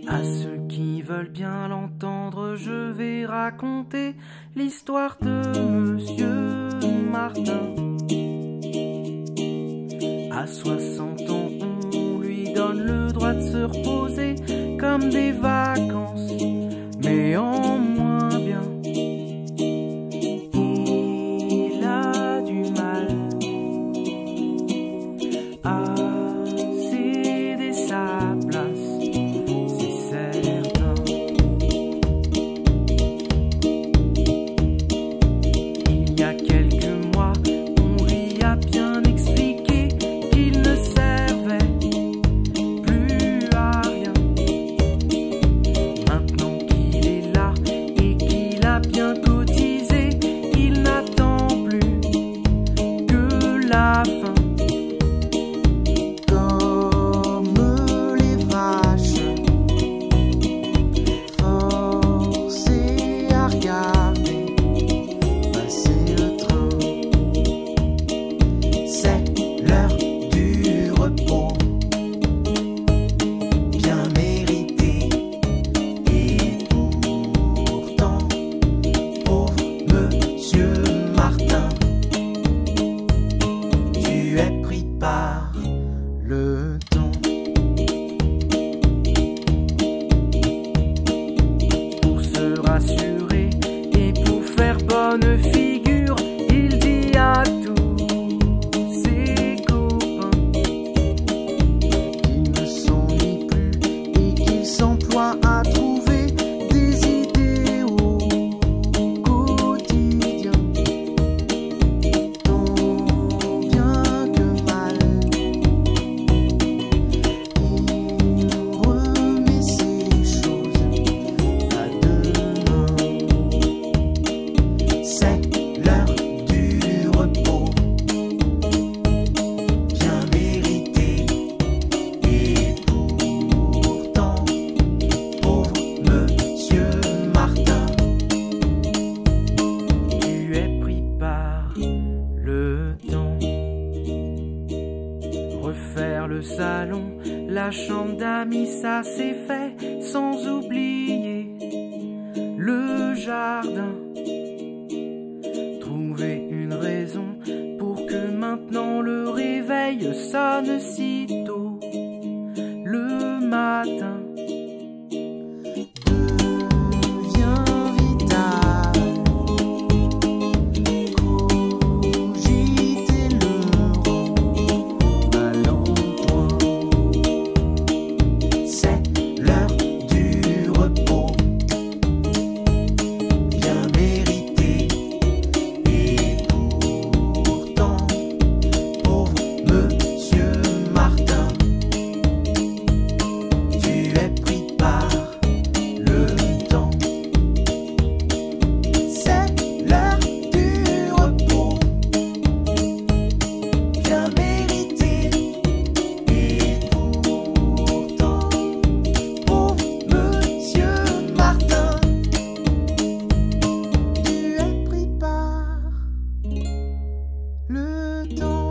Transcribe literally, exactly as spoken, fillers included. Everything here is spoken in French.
À ceux qui veulent bien l'entendre, je vais raconter l'histoire de Monsieur Martin. À soixante ans, on lui donne le droit de se reposer comme des vacances, mais en moins bien. Il a du mal à céder sa place, c'est certain. Il y a quelques mois, on lui a bien expliqué qu'il ne servait plus à rien. Maintenant qu'il est là et qu'il a bien cotisé, il n'attend plus que la fin. Le temps pour se rassurer et pour faire bonne figure, il dit à tous ses copains qu'il ne s'ennuie plus et qu'il s'emploie à trouver des idées au quotidien. Tant bien que mal, refaire le salon, la chambre d'amis, ça c'est fait, sans oublier le jardin. Trouver une raison pour que maintenant le réveil sonne si tôt le matin. Le temps